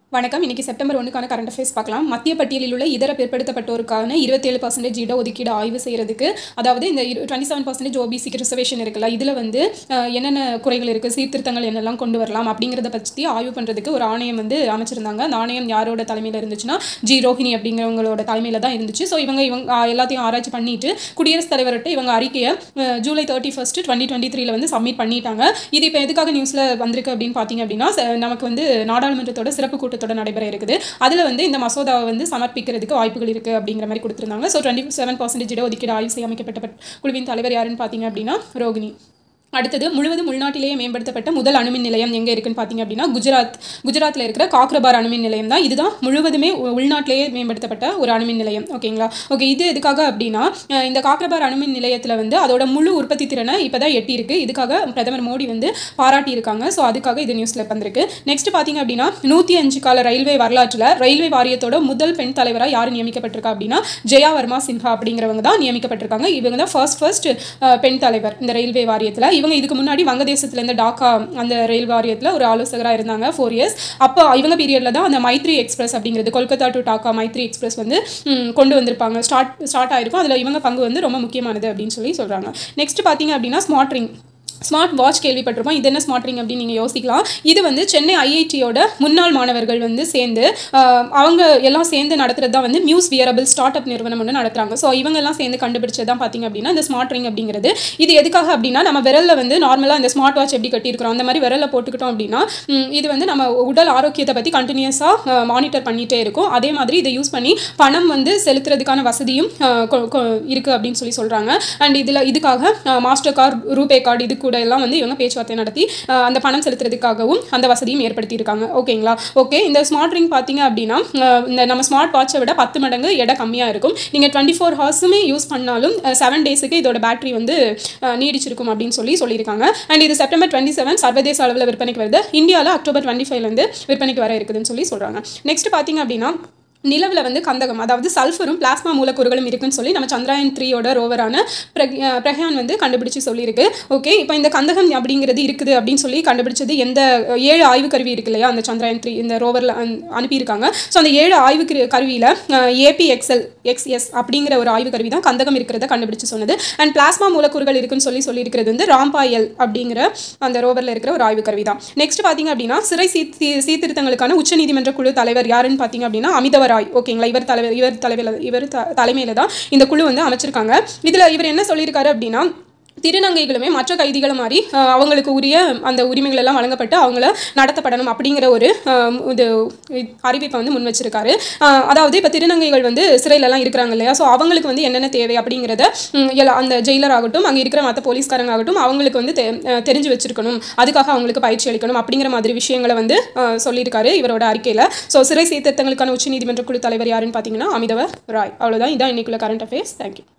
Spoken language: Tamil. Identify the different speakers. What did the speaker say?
Speaker 1: வணக்கம். இன்னைக்கு செப்டம்பர் 1க்கான கரண்ட் அஃபேர்ஸ் பார்க்கலாம். மத்திய பட்டியலில் உள்ள இதர பிற்படுத்தப்பட்டோருக்கான 27% இடஒதுக்கீடு ஆய்வு செய்கிறதுக்கு, அதாவது இந்த 27% ஓபிசிக்கு ரிசர்வேஷன் இருக்குல்ல, இதில் வந்து என்னென்ன குறைகள் இருக்குது, சீர்திருத்தங்கள் என்னெல்லாம் கொண்டு வரலாம் அப்படிங்கிறத பற்றி ஆய்வு பண்ணுறதுக்கு ஒரு ஆணையம் வந்து அமைச்சிருந்தாங்க. அந்த ஆணையம் யாரோட தலைமையில் இருந்துச்சுன்னா ரோஹிணி அப்படிங்கிறவங்களோட தலைமையில் தான் இருந்துச்சு. ஸோ இவங்க எல்லாத்தையும் ஆராய்ச்சி பண்ணிட்டு குடியரசுத் தலைவர்கிட்ட இவங்க அறிக்கையை ஜூலை 31, 2023 வந்து சப்மிட் பண்ணிட்டாங்க. இது இப்போ எதுக்காக நியூஸில் வந்திருக்கு அப்படின்னு பார்த்தீங்க அப்படின்னா, நமக்கு வந்து நாடாளுமன்றத்தோட சிறப்பு கூட்டத்தோட நடைபெற இருக்குது. அதில் வந்து இந்த மசோதாவை வந்து சமர்ப்பிக்கிறதுக்கு வாய்ப்புகள் இருக்குது அப்படிங்கிற மாதிரி கொடுத்துருந்தாங்க. ஸோ 27% இடஒதுக்கீடு ஆய்வு செய்ய அமைக்கப்பட்ட குழுவின் தலைவர் யாருன்னு பார்த்தீங்க அப்படின்னா ரோகிணி. அடுத்தது முழுவதும் உள்நாட்டிலேயே மேம்படுத்தப்பட்ட முதல் அணுமின் நிலையம் எங்கே இருக்குன்னு பார்த்தீங்க அப்படின்னா குஜராத்தில் இருக்கிற காக்ரபார் அணுமின் நிலையம் தான். இதுதான் முழுவதுமே உள்நாட்டிலேயே மேம்படுத்தப்பட்ட ஒரு அணுமின் நிலையம். ஓகேங்களா? ஓகே, இது எதுக்காக அப்படின்னா இந்த காக்ரபார் அணுமின் நிலையத்தில் வந்து அதோட முழு உற்பத்தி திறனை இப்போ தான் எட்டியிருக்கு. இதுக்காக பிரதமர் மோடி வந்து பாராட்டியிருக்காங்க. ஸோ அதுக்காக இது நியூஸில் வந்திருக்கு. நெக்ஸ்ட் பார்த்தீங்க அப்படின்னா 105 கால ரயில்வே வரலாற்றில் ரயில்வே வாரியத்தோட முதல் பெண் தலைவராக யார் நியமிக்கப்பட்டிருக்கா அப்படின்னா ஜெயா வர்மா சின்ஹா அப்படிங்கிறவங்க தான் நியமிக்கப்பட்டிருக்காங்க. இவங்க தான் ஃபர்ஸ்ட் பெண் தலைவர் இந்த ரயில்வே வாரியத்தில். இவங்க இதுக்கு முன்னாடி வங்கதேசத்துலேருந்து டாக்கா அந்த ரயில் வாரியத்தில் ஒரு ஆலோசகராக இருந்தாங்க 4 இயர்ஸ். அப்போ இவங்க பீரியடில் தான் அந்த மைத்ரி எக்ஸ்பிரஸ் அப்படிங்கிறது கொல்கத்தா டு டாக்கா மைத்ரி எக்ஸ்பிரஸ் வந்து கொண்டு வந்திருப்பாங்க. ஸ்டார்ட் ஆயிருக்கும். அதில் இவங்க பங்கு வந்து ரொம்ப முக்கியமானது அப்படின்னு சொல்லி சொல்கிறாங்க. நெக்ஸ்ட் பார்த்தீங்க அப்படின்னா ஸ்மார்ட் வாட்ச் கேள்விப்பட்டிருப்போம். இது என்ன ஸ்மார்ட் ரிங் அப்படின்னு நீங்கள் யோசிக்கலாம். இது வந்து சென்னை ஐஐடியோட முன்னாள் மாணவர்கள் வந்து சேர்ந்து அவங்க எல்லாம் சேர்ந்து நடத்துறது தான் வந்து மியூஸ் வியரபிள் ஸ்டார்ட் அப் நிறுவனம் ஒன்று நடத்துகிறாங்க. ஸோ இவங்க எல்லாம் சேர்ந்து கண்டுபிடிச்சது தான் பார்த்தீங்க அப்படின்னா இந்த ஸ்மார்ட் ரிங் அப்படிங்கிறது. இது எதுக்காக அப்படின்னா நம்ம விரலில் வந்து நார்மலாக இந்த ஸ்மார்ட் வாட்ச் எப்படி கட்டியிருக்கிறோம் அந்த மாதிரி விரலில் போட்டுக்கிட்டோம் அப்படின்னா இது வந்து நம்ம உடல் ஆரோக்கியத்தை பற்றி கண்டினியூஸாக மானிட்டர் பண்ணிகிட்டே இருக்கும். அதே மாதிரி இதை யூஸ் பண்ணி பணம் வந்து செலுத்துறதுக்கான வசதியும் இருக்குது அப்படின்னு சொல்லி சொல்கிறாங்க. அண்ட் இதுக்காக மாஸ்டர் கார்டு, ரூபே கார்டு இது கூட எல்லாம் வந்து இவங்க பேச்சுவார்த்தை நடத்தி அந்த பணம் செலுத்துறதுக்காகவும் அந்த வசதியும் ஏற்படுத்தியிருக்காங்க. ஓகேங்களா? ஓகே, இந்த ஸ்மார்ட் ரிங் பார்த்தீங்க அப்படின்னா இந்த நம்ம ஸ்மார்ட் வாட்சை விட 10 மடங்கு எடை கம்மியாக இருக்கும். நீங்கள் 24 ஹவர்ஸுமே யூஸ் பண்ணாலும் 7 டேஸுக்கு இதோட பேட்டரி வந்து நீடிச்சிருக்கும் அப்படின்னு சொல்லியிருக்காங்க. அண்ட் இது செப்டம்பர் 27 சர்வதேச அளவில் விற்பனைக்கு வருது. இந்தியாவில் அக்டோபர் 25 விற்பனைக்கு வர இருக்குதுன்னு சொல்கிறாங்க. நெக்ஸ்ட் பார்த்தீங்க அப்படின்னா நிலவில் வந்து கந்தகம், அதாவது சல்ஃபரும் பிளாஸ்மா மூலக்கூறுகளும் இருக்குன்னு சொல்லி நம்ம சந்திராயன் 3யோட ரோவரான பிரக்யான் வந்து கண்டுபிடிச்சு சொல்லியிருக்கு. ஓகே, இப்போ இந்த கந்தகம் அப்படிங்கிறது இருக்குது அப்படின்னு சொல்லி கண்டுபிடிச்சது எந்த 7 ஆய்வு கருவி இருக்கு இல்லையா, அந்த சந்திராயன் 3 இந்த ரோவரில் அனுப்பியிருக்காங்க. ஸோ அந்த 7 ஆய்வு கருவியில் APXL-XS அப்படிங்கிற ஒரு ஆய்வு கருவி தான் கந்தகம் இருக்கிறத கண்டுபிடிச்சு சொன்னது. அண்ட் பிளாஸ்மா மூலக்கூறுகள் இருக்குன்னு சொல்லியிருக்கிறது வந்து ராம்பாயல் அப்படிங்கிற அந்த ரோவரில் இருக்கிற ஒரு ஆய்வு கருவி தான். நெக்ஸ்ட் பார்த்தீங்க அப்படின்னா சிறை சீர்திருத்தங்களுக்கான உச்சநீதிமன்ற குழு தலைவர் யாருன்னு பார்த்தீங்க அப்படின்னா அமிதவர் ராய். ஓகேங்களா? இவர் தலைமையில தான் இந்த குழு வந்து அமைச்சிருக்காங்க. இதில் இவர் என்ன சொல்லியிருக்காரு அப்படின்னா திருநங்கைகளுமே மற்ற கைதிகளை மாதிரி அவங்களுக்கு உரிய அந்த உரிமைகள் எல்லாம் வழங்கப்பட்டு அவங்கள நடத்தப்படணும் அப்படிங்கிற ஒரு இது அறிவிப்பை வந்து முன் வச்சிருக்காரு. அதாவது இப்போ திருநங்கைகள் வந்து சிறையிலலாம் இருக்கிறாங்க இல்லையா, ஸோ அவங்களுக்கு வந்து என்னென்ன தேவை அப்படிங்கிறத அந்த ஜெயிலர் ஆகட்டும், அங்கே இருக்கிற மற்ற போலீஸ்காரங்க ஆகட்டும், அவங்களுக்கு வந்து தெரிஞ்சு வச்சிருக்கணும், அதுக்காக அவங்களுக்கு பயிற்சி அளிக்கணும் அப்படிங்கிற மாதிரி விஷயங்களை வந்து சொல்லியிருக்காரு இவரோட அறிக்கையில். ஸோ சிறை சீர்திருத்தங்களுக்கான உச்சநீதிமன்ற குழு தலைவர் யாருன்னு பார்த்தீங்கன்னா அமிதவர் ராய். அவ்வளோதான். இதான் இன்னைக்குள்ள கரண்ட் அஃபேர்ஸ். தேங்க்யூ.